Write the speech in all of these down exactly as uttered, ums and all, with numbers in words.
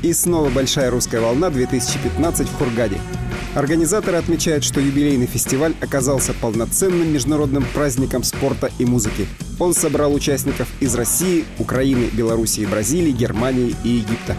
И снова большая русская волна две тысячи пятнадцать в Хургаде. Организаторы отмечают, что юбилейный фестиваль оказался полноценным международным праздником спорта и музыки. Он собрал участников из России, Украины, Белоруссии, Бразилии, Германии и Египта.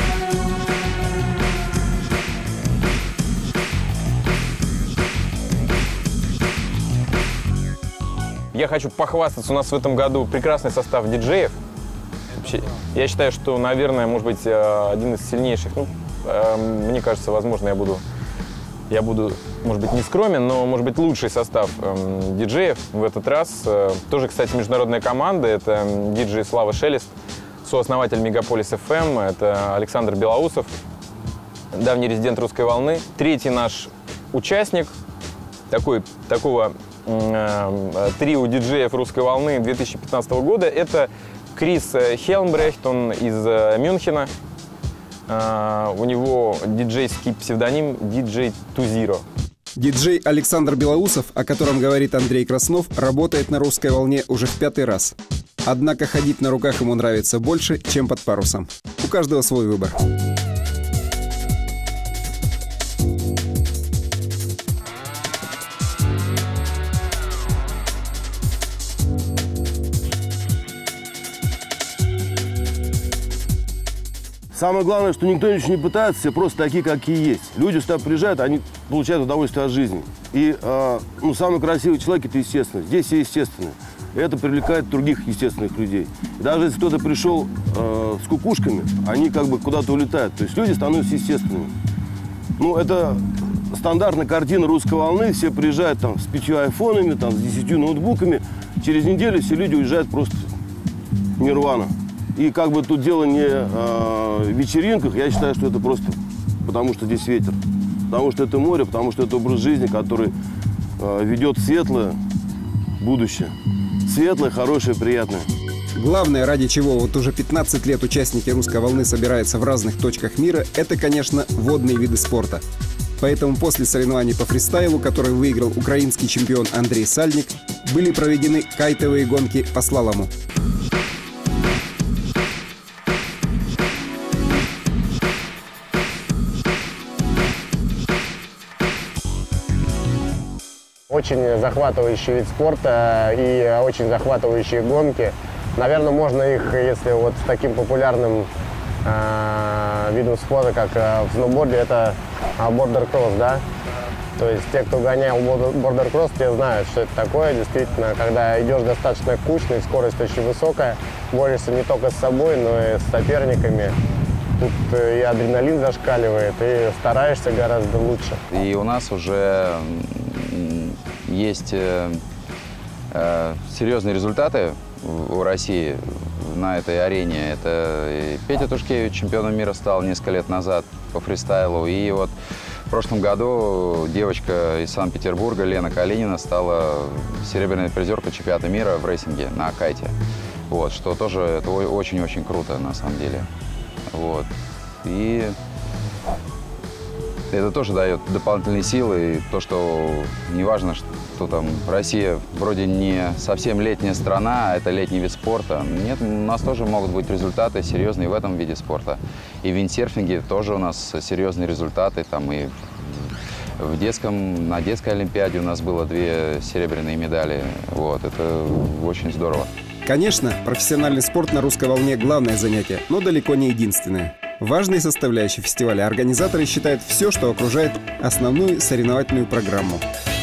Я хочу похвастаться, у нас в этом году прекрасный состав диджеев. Вообще, я считаю, что, наверное, может быть, один из сильнейших. Ну, мне кажется, возможно, я буду, я буду, может быть, не скромен, но, может быть, лучший состав э, диджеев в этот раз. Э, тоже, кстати, международная команда. Это диджей Слава Шелест, сооснователь Мегаполис эф эм. Это Александр Белоусов, давний резидент «Русской волны». Третий наш участник такой, такого э, трио диджеев «Русской волны» две тысячи пятнадцатого года. Это Крис Хелмбрехт, он из э, Мюнхена. Uh, у него диджейский псевдоним диджей Тузиро. Диджей Александр Белоусов, о котором говорит Андрей Краснов, работает на «Русской волне» уже в пятый раз. Однако ходить на руках ему нравится больше, чем под парусом. У каждого свой выбор. Самое главное, что никто ничего не пытается, все просто такие, какие есть. Люди сюда приезжают, они получают удовольствие от жизни. И э, ну, самый красивый человек – это естественно. Здесь все естественное. И это привлекает других естественных людей. И даже если кто-то пришел э, с кукушками, они как бы куда-то улетают. То есть люди становятся естественными. Ну, это стандартная картина «Русской волны». Все приезжают там с пятью айфонами, там, с десятью ноутбуками. Через неделю все люди уезжают просто в нирвану. И как бы тут дело не э, в вечеринках, я считаю, что это просто потому, что здесь ветер. Потому что это море, потому что это образ жизни, который э, ведет в светлое будущее. Светлое, хорошее, приятное. Главное, ради чего вот уже пятнадцать лет участники «Русской волны» собираются в разных точках мира, это, конечно, водные виды спорта. Поэтому после соревнований по фристайлу, который выиграл украинский чемпион Андрей Сальник, были проведены кайтовые гонки по слалому. Очень захватывающий вид спорта и очень захватывающие гонки. Наверное, можно их, если вот с таким популярным э, видом спорта, как э, в сноуборде, это бордер-кросс, да? То есть те, кто гонял бордер-кросс, те знают, что это такое. Действительно, когда идешь достаточно кучно, и скорость очень высокая, борешься не только с собой, но и с соперниками. Тут и адреналин зашкаливает, и стараешься гораздо лучше. И у нас уже есть э, э, серьезные результаты у России на этой арене. Это Петя Тушкевич чемпионом мира стал несколько лет назад по фристайлу. И вот в прошлом году девочка из Санкт-Петербурга Лена Калинина стала серебряной призеркой чемпионата мира в рейсинге на кайте. Вот, что тоже это очень-очень круто на самом деле. Вот. И это тоже дает дополнительные силы. И то, что неважно, что там Россия вроде не совсем летняя страна, а это летний вид спорта. Нет, у нас тоже могут быть результаты серьезные в этом виде спорта. И в виндсерфинге тоже у нас серьезные результаты. Там и в детском, на детской олимпиаде у нас было две серебряные медали. Вот, это очень здорово. Конечно, профессиональный спорт на «Русской волне» – главное занятие, но далеко не единственное. Важной составляющей фестиваля организаторы считают все, что окружает основную соревновательную программу.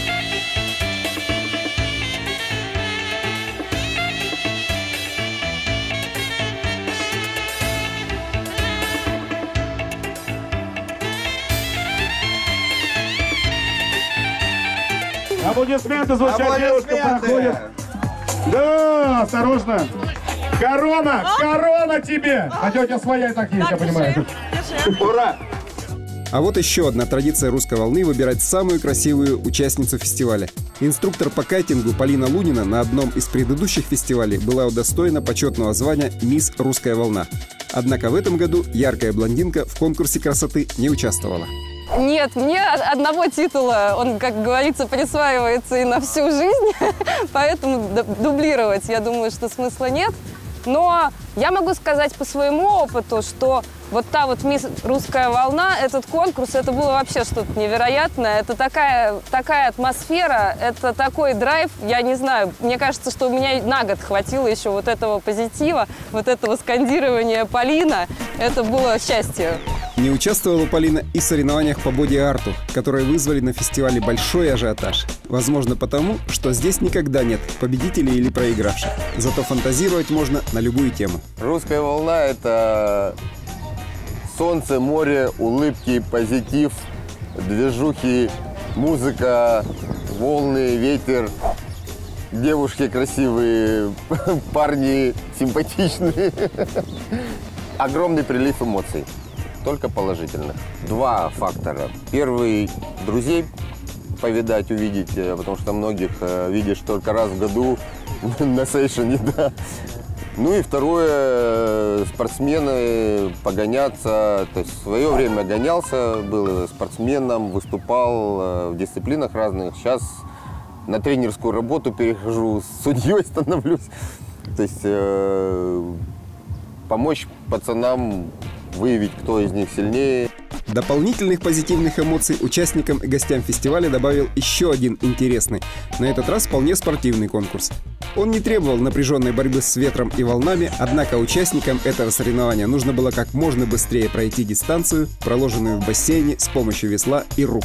Аплодисменты звучат, девушка проходит. Да, осторожно. Корона, корона тебе! А тетя своя так есть, я понимаю. Ура! А вот еще одна традиция «Русской волны» — выбирать самую красивую участницу фестиваля. Инструктор по кайтингу Полина Лунина на одном из предыдущих фестивалей была удостоена почетного звания «Мисс Русская волна». Однако в этом году яркая блондинка в конкурсе красоты не участвовала. Нет, мне одного титула, он, как говорится, присваивается и на всю жизнь, поэтому дублировать, я думаю, что смысла нет. Но я могу сказать по своему опыту, что вот та вот «Мисс Русская волна», этот конкурс, это было вообще что-то невероятное. Это такая, такая атмосфера, это такой драйв, я не знаю, мне кажется, что у меня на год хватило еще вот этого позитива, вот этого скандирования «Полина». Это было счастье. Не участвовала Полина и в соревнованиях по боди-арту, которые вызвали на фестивале большой ажиотаж. Возможно потому, что здесь никогда нет победителей или проигравших. Зато фантазировать можно на любую тему. Русская волна – это солнце, море, улыбки, позитив, движухи, музыка, волны, ветер, девушки красивые, парни симпатичные. Огромный прилив эмоций. Только положительных. Два фактора. Первый – друзей повидать, увидеть, потому что многих видишь только раз в году на сейшене, да. Ну и второе – спортсмены, погоняться. То есть в свое время гонялся, был спортсменом, выступал в дисциплинах разных. Сейчас на тренерскую работу перехожу, судьей становлюсь. То есть э, помочь пацанам выявить, кто из них сильнее. Дополнительных позитивных эмоций участникам и гостям фестиваля добавил еще один интересный, на этот раз вполне спортивный конкурс. Он не требовал напряженной борьбы с ветром и волнами, однако участникам этого соревнования нужно было как можно быстрее пройти дистанцию, проложенную в бассейне с помощью весла и рук.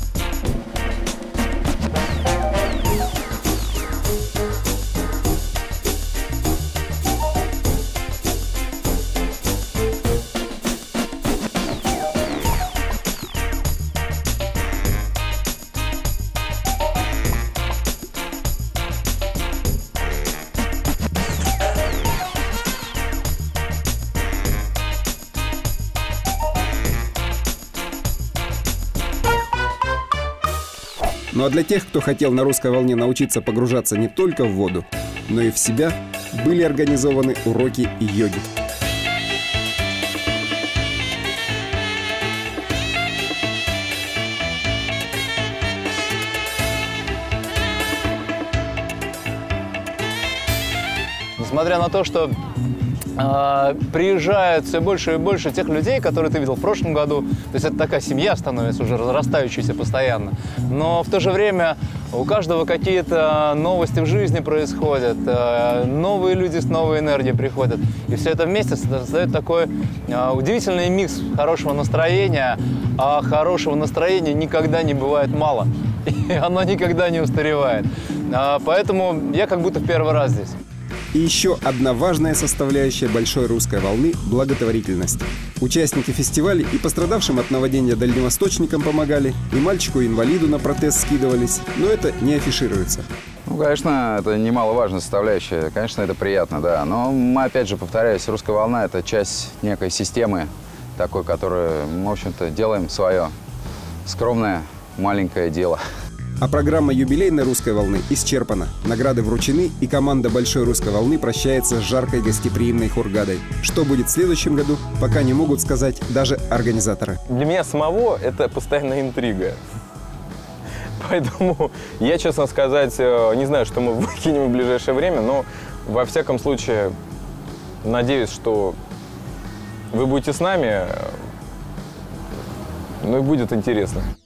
Ну а для тех, кто хотел на русской волне научиться погружаться не только в воду, но и в себя, были организованы уроки йоги. Несмотря на то, что э, приезжает все больше и больше тех людей, которые ты видел в прошлом году, то есть это такая семья становится уже разрастающаяся постоянно, но в то же время у каждого какие-то новости в жизни происходят, э, новые люди с новой энергией приходят, и все это вместе создает такой э, удивительный микс хорошего настроения, а хорошего настроения никогда не бывает мало, и оно никогда не устаревает, э, поэтому я как будто в первый раз здесь. И еще одна важная составляющая большой русской волны – благотворительность. Участники фестиваля и пострадавшим от наводнения дальневосточникам помогали, и мальчику-инвалиду на протез скидывались, но это не афишируется. Ну, конечно, это немаловажная составляющая, конечно, это приятно, да. Но мы, опять же, повторяюсь, русская волна – это часть некой системы, такой, которую мы, в общем-то, делаем свое скромное маленькое дело. А программа юбилейной русской волны исчерпана. Награды вручены, и команда большой русской волны прощается с жаркой гостеприимной хургадой. Что будет в следующем году, пока не могут сказать даже организаторы. Для меня самого это постоянная интрига. Поэтому я, честно сказать, не знаю, что мы выкинем в ближайшее время, но во всяком случае надеюсь, что вы будете с нами, ну и будет интересно.